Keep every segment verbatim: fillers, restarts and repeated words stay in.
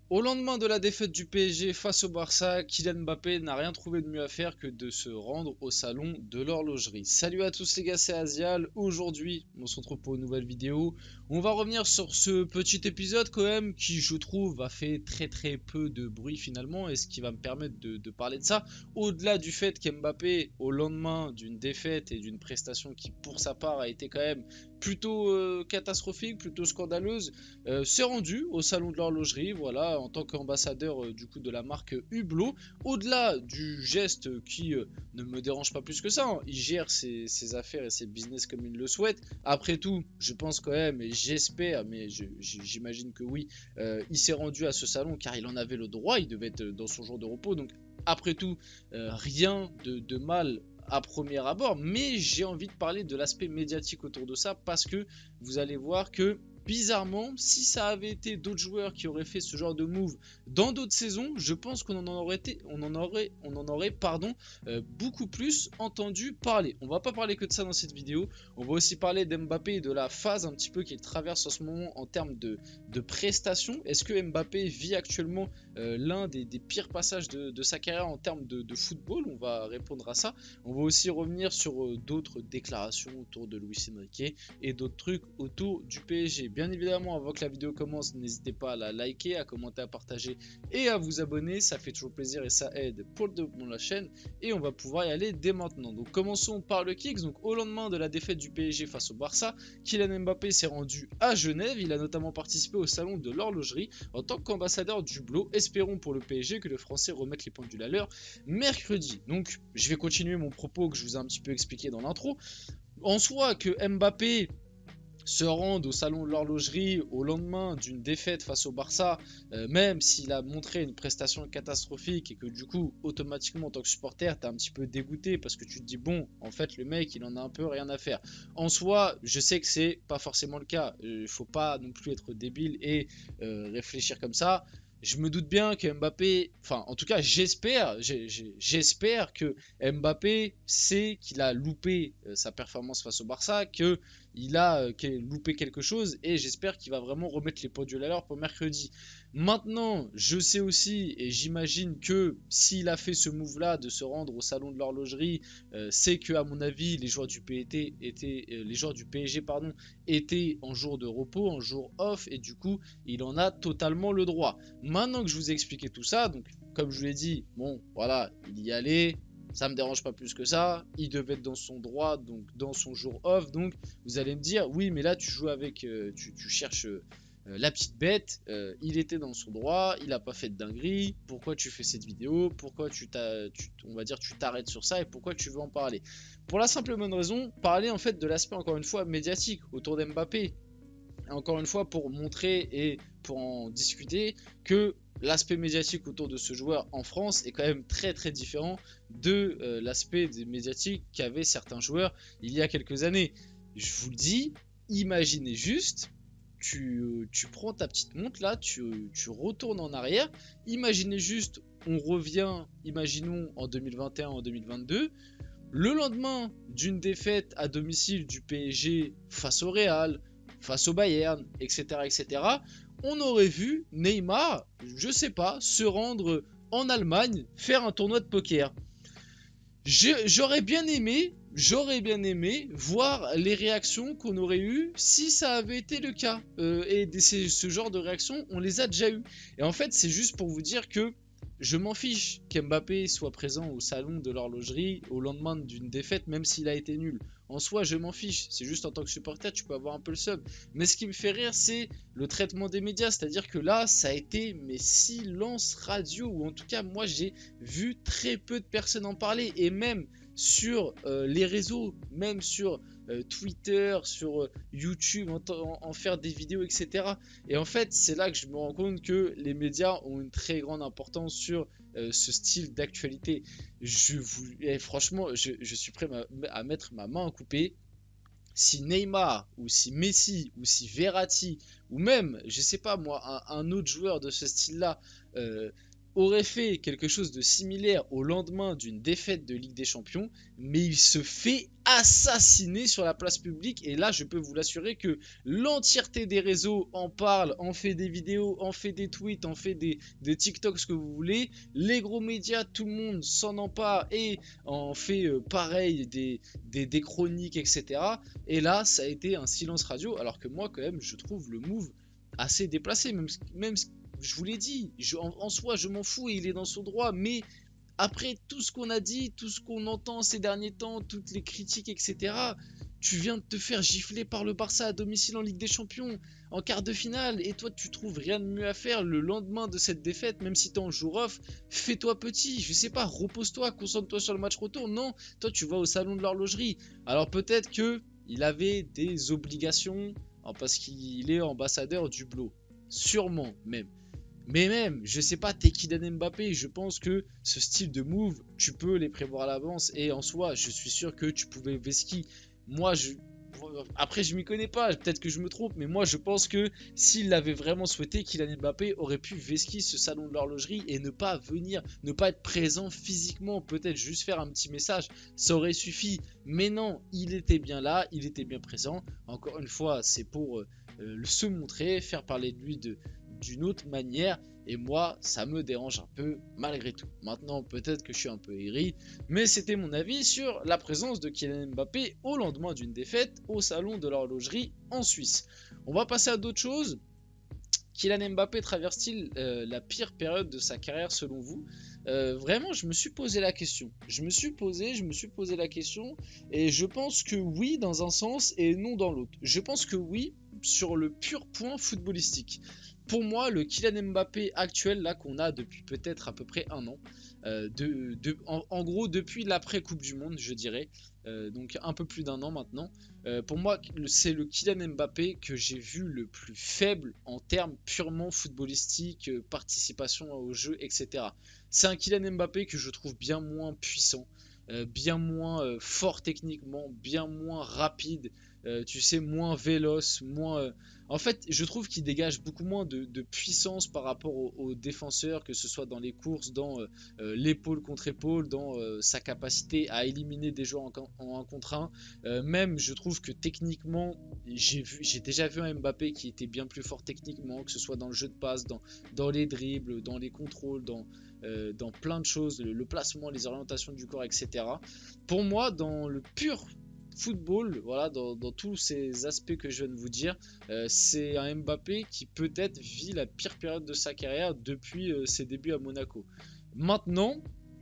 Au lendemain de la défaite du P S G face au Barça, Kylian Mbappé n'a rien trouvé de mieux à faire que de se rendre au salon de l'horlogerie. Salut à tous les gars, c'est Azial. Aujourd'hui, on se retrouve pour une nouvelle vidéo. On va revenir sur ce petit épisode quand même qui, je trouve, a fait très très peu de bruit finalement et ce qui va me permettre de, de parler de ça. Au-delà du fait qu'Mbappé, au lendemain d'une défaite et d'une prestation qui pour sa part a été quand même plutôt euh, catastrophique, plutôt scandaleuse, euh, s'est rendu au salon de l'horlogerie, voilà, en tant qu'ambassadeur euh, du coup de la marque Hublot. Au-delà du geste qui euh, ne me dérange pas plus que ça, hein, il gère ses, ses affaires et ses business comme il le souhaite. Après tout, je pense quand même, et j'espère, mais j'imagine que oui, euh, il s'est rendu à ce salon car il en avait le droit, il devait être dans son jour de repos, donc après tout, euh, rien de, de mal à premier abord, mais j'ai envie de parler de l'aspect médiatique autour de ça parce que vous allez voir que bizarrement, si ça avait été d'autres joueurs qui auraient fait ce genre de move dans d'autres saisons, je pense qu'on en aurait été, on en aurait, on en aurait, pardon, euh, beaucoup plus entendu parler. On va pas parler que de ça dans cette vidéo. On va aussi parler d'Mbappé et de la phase un petit peu qu'il traverse en ce moment en termes de, de prestations. Est-ce que Mbappé vit actuellement euh, l'un des, des pires passages de, de sa carrière en termes de, de football? On va répondre à ça. On va aussi revenir sur euh, d'autres déclarations autour de Luis Enrique et d'autres trucs autour du P S G. Bien évidemment, avant que la vidéo commence, n'hésitez pas à la liker, à commenter, à partager et à vous abonner. Ça fait toujours plaisir et ça aide pour le développement de la chaîne. Et on va pouvoir y aller dès maintenant. Donc commençons par le Kicks. Donc au lendemain de la défaite du P S G face au Barça, Kylian Mbappé s'est rendu à Genève. Il a notamment participé au salon de l'horlogerie en tant qu'ambassadeur du Hublot. Espérons pour le P S G que le Français remette les pendules à l'heure mercredi. Donc je vais continuer mon propos que je vous ai un petit peu expliqué dans l'intro. En soi, que Mbappé se rende au salon de l'horlogerie au lendemain d'une défaite face au Barça, euh, même s'il a montré une prestation catastrophique et que du coup automatiquement en tant que supporter t'es un petit peu dégoûté parce que tu te dis bon en fait le mec il en a un peu rien à faire. En soi je sais que c'est pas forcément le cas, il euh, faut pas non plus être débile et euh, réfléchir comme ça. Je me doute bien que Mbappé, enfin en tout cas j'espère, j'espère que Mbappé sait qu'il a loupé euh, sa performance face au Barça, que il a euh, loupé quelque chose et j'espère qu'il va vraiment remettre les pendules à l'heure pour mercredi. Maintenant, je sais aussi et j'imagine que s'il a fait ce move là de se rendre au salon de l'horlogerie, euh, c'est que à mon avis les joueurs du P S G étaient, euh, les joueurs du P S G pardon, étaient en jour de repos, en jour off et du coup il en a totalement le droit. Maintenant que je vous ai expliqué tout ça, donc comme je vous l'ai dit, bon voilà, il y allait. Ça me dérange pas plus que ça, il devait être dans son droit, donc dans son jour off, donc vous allez me dire, oui mais là tu joues avec, euh, tu, tu cherches euh, la petite bête, euh, il était dans son droit, il a pas fait de dinguerie, pourquoi tu fais cette vidéo, pourquoi tu t'as, tu, on va dire tu t'arrêtes sur ça et pourquoi tu veux en parler? Pour la simple et bonne raison, parler en fait de l'aspect encore une fois médiatique autour d'Mbappé, encore une fois pour montrer et pour en discuter que l'aspect médiatique autour de ce joueur en France est quand même très très différent de euh, l'aspect médiatique qu'avaient certains joueurs il y a quelques années. Je vous le dis, imaginez juste, tu, tu prends ta petite montre là, tu, tu retournes en arrière, imaginez juste, on revient, imaginons en deux mille vingt et un, en deux mille vingt-deux, le lendemain d'une défaite à domicile du P S G face au Real, face au Bayern, et cetera, et cetera, on aurait vu Neymar, je sais pas, se rendre en Allemagne, faire un tournoi de poker. J'aurais bien aimé, j'aurais bien aimé voir les réactions qu'on aurait eues si ça avait été le cas. Euh, et ce genre de réactions, on les a déjà eues. Et en fait, c'est juste pour vous dire que je m'en fiche qu'Mbappé soit présent au salon de l'horlogerie au lendemain d'une défaite, même s'il a été nul. En soi, je m'en fiche. C'est juste en tant que supporter, tu peux avoir un peu le seum. Mais ce qui me fait rire, c'est le traitement des médias. C'est-à-dire que là, ça a été mes silence radio. Ou en tout cas, moi, j'ai vu très peu de personnes en parler. Et même sur euh, les réseaux, même sur euh, Twitter, sur euh, YouTube, en, en, en faire des vidéos, et cetera. Et en fait, c'est là que je me rends compte que les médias ont une très grande importance sur euh, ce style d'actualité. Je vous, eh, franchement, je, je suis prêt à, à mettre ma main à couper. Si Neymar, ou si Messi, ou si Verratti, ou même, je sais pas moi, un, un autre joueur de ce style-là, euh, aurait fait quelque chose de similaire au lendemain d'une défaite de Ligue des Champions, mais il se fait assassiner sur la place publique. Et là, je peux vous l'assurer que l'entièreté des réseaux en parle, en fait des vidéos, en fait des tweets, en fait des, des TikToks, ce que vous voulez. Les gros médias, tout le monde s'en empare et en fait euh, pareil, des, des, des chroniques, et cetera. Et là, ça a été un silence radio, alors que moi, quand même, je trouve le move assez déplacé, même, même je vous l'ai dit, je, en, en soi je m'en fous et il est dans son droit, mais après tout ce qu'on a dit, tout ce qu'on entend ces derniers temps, toutes les critiques, et cetera, tu viens de te faire gifler par le Barça à domicile en Ligue des Champions, en quart de finale, et toi tu trouves rien de mieux à faire le lendemain de cette défaite, même si t'es en jour off, fais-toi petit, je sais pas, repose-toi, concentre-toi sur le match retour, non, toi tu vas au salon de l'horlogerie, alors peut-être que il avait des obligations, parce qu'il est ambassadeur du Blo, sûrement même. Mais même, je sais pas, t'es Kylian Mbappé, je pense que ce style de move, tu peux les prévoir à l'avance. Et en soi, je suis sûr que tu pouvais Veski. Moi, je... Après, je m'y connais pas, peut-être que je me trompe, mais moi, je pense que s'il l'avait vraiment souhaité, Kylian Mbappé aurait pu Veski ce salon de l'horlogerie et ne pas venir, ne pas être présent physiquement, peut-être juste faire un petit message, ça aurait suffi. Mais non, il était bien là, il était bien présent. Encore une fois, c'est pour euh, se montrer, faire parler de lui de d'une autre manière, et moi ça me dérange un peu malgré tout. Maintenant peut-être que je suis un peu aigri, mais c'était mon avis sur la présence de Kylian Mbappé au lendemain d'une défaite au salon de l'horlogerie en Suisse. On va passer à d'autres choses. Kylian Mbappé traverse-t-il euh, la pire période de sa carrière selon vous? euh, Vraiment, je me suis posé la question. Je me suis posé, je me suis posé la question, et je pense que oui dans un sens et non dans l'autre. Je pense que oui sur le pur point footballistique. Pour moi, le Kylian Mbappé actuel, là qu'on a depuis peut-être à peu près un an, euh, de, de, en, en gros depuis l'après-Coupe du Monde, je dirais, euh, donc un peu plus d'un an maintenant, euh, pour moi, c'est le Kylian Mbappé que j'ai vu le plus faible en termes purement footballistiques, euh, participation au jeu, et cetera. C'est un Kylian Mbappé que je trouve bien moins puissant, euh, bien moins euh, fort techniquement, bien moins rapide, euh, tu sais, moins véloce, moins... Euh, en fait, je trouve qu'il dégage beaucoup moins de, de puissance par rapport aux, aux défenseurs, que ce soit dans les courses, dans euh, euh, l'épaule contre épaule, dans euh, sa capacité à éliminer des joueurs en, en un contre un. Euh, même, je trouve que techniquement, j'ai vu, j'ai déjà vu un Mbappé qui était bien plus fort techniquement, que ce soit dans le jeu de passe, dans, dans les dribbles, dans les contrôles, dans, euh, dans plein de choses, le, le placement, les orientations du corps, et cetera. Pour moi, dans le pur football, voilà, dans, dans tous ces aspects que je viens de vous dire, euh, c'est un Mbappé qui peut-être vit la pire période de sa carrière depuis euh, ses débuts à Monaco. Maintenant,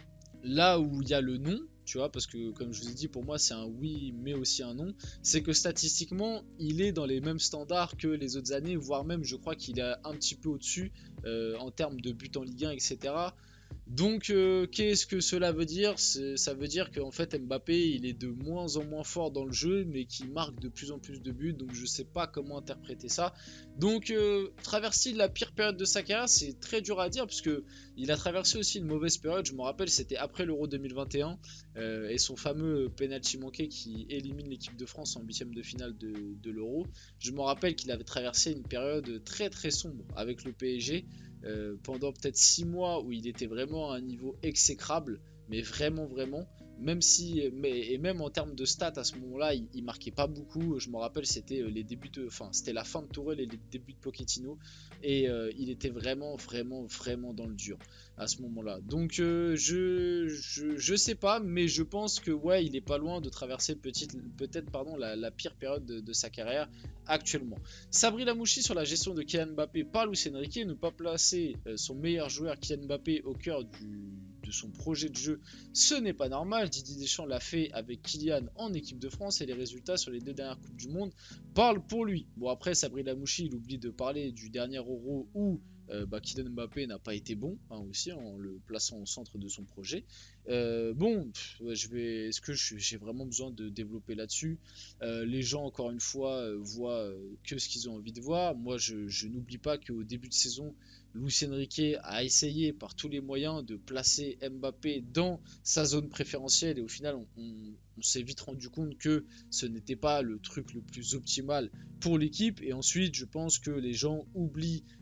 là où il y a le non, tu vois, parce que comme je vous ai dit, pour moi c'est un oui mais aussi un non, c'est que statistiquement il est dans les mêmes standards que les autres années, voire même je crois qu'il est un petit peu au-dessus euh, en termes de buts en Ligue un, et cetera. Donc euh, qu'est-ce que cela veut dire? Ça veut dire qu'en fait Mbappé il est de moins en moins fort dans le jeu mais qui marque de plus en plus de buts, donc je sais pas comment interpréter ça. Donc euh, traverser la pire période de sa carrière, c'est très dur à dire parce que il a traversé aussi une mauvaise période. Je me rappelle, c'était après l'Euro deux mille vingt et un euh, et son fameux penalty manqué qui élimine l'équipe de France en huitième de finale de, de l'Euro. Je me rappelle qu'il avait traversé une période très très sombre avec le P S G. Euh, pendant peut-être six mois où il était vraiment à un niveau exécrable, mais vraiment vraiment, même si, mais, et même en termes de stats à ce moment-là, il, il marquait pas beaucoup. Je me rappelle, c'était les débuts de, enfin c'était la fin de Tourelle et les débuts de Pochettino, et euh, il était vraiment vraiment vraiment dans le dur à ce moment-là. Donc euh, je, je je sais pas, mais je pense que ouais, il est pas loin de traverser petite, peut-être pardon la, la pire période de, de sa carrière actuellement. Sabri Lamouchi sur la gestion de Kylian Mbappé par Luis Enrique, ne pas placer euh, son meilleur joueur Kylian Mbappé au cœur du, de son projet de jeu, ce n'est pas normal. Didier Deschamps l'a fait avec Kylian en équipe de France et les résultats sur les deux dernières Coupes du Monde parlent pour lui. Bon après Sabri Lamouchi il oublie de parler du dernier Euro où euh, bah, Kylian Mbappé n'a pas été bon hein, aussi en le plaçant au centre de son projet. Euh, bon, pff, je vais, est-ce que j'ai vraiment besoin de développer là-dessus? euh, Les gens, encore une fois, euh, voient euh, que ce qu'ils ont envie de voir. Moi, je, je n'oublie pas qu'au début de saison, Luis Enrique a essayé par tous les moyens de placer Mbappé dans sa zone préférentielle et au final, on, on, on s'est vite rendu compte que ce n'était pas le truc le plus optimal pour l'équipe. Et ensuite, je pense que les gens oublient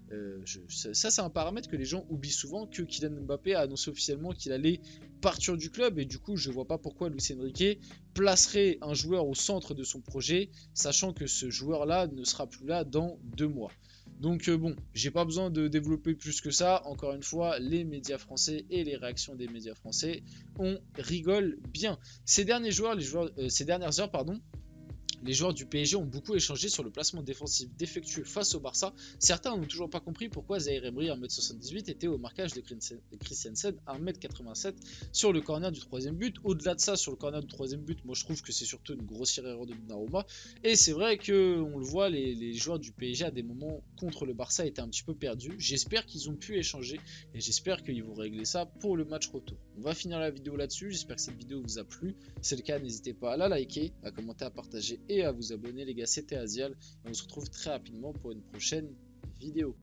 Euh, je, ça, ça c'est un paramètre que les gens oublient souvent, que Kylian Mbappé a annoncé officiellement qu'il allait partir du club, et du coup je vois pas pourquoi Luis Enrique placerait un joueur au centre de son projet, sachant que ce joueur là ne sera plus là dans deux mois. Donc euh, bon, j'ai pas besoin de développer plus que ça. Encore une fois, les médias français et les réactions des médias français, on rigole bien. Ces derniers joueurs, les joueurs, euh, ces dernières heures, pardon, les joueurs du P S G ont beaucoup échangé sur le placement défensif défectueux face au Barça. Certains n'ont toujours pas compris pourquoi Zaïre Emery, un mètre soixante-dix-huit, était au marquage de Christensen, un mètre quatre-vingt-sept, sur le corner du troisième but. Au-delà de ça, sur le corner du troisième but, moi je trouve que c'est surtout une grossière erreur de Donnarumma. Et c'est vrai que on le voit, les, les joueurs du P S G à des moments contre le Barça étaient un petit peu perdus. J'espère qu'ils ont pu échanger et j'espère qu'ils vont régler ça pour le match retour. On va finir la vidéo là-dessus. J'espère que cette vidéo vous a plu. Si c'est le cas, n'hésitez pas à la liker, à commenter, à partager et à vous abonner les gars. C'était Azial et on se retrouve très rapidement pour une prochaine vidéo.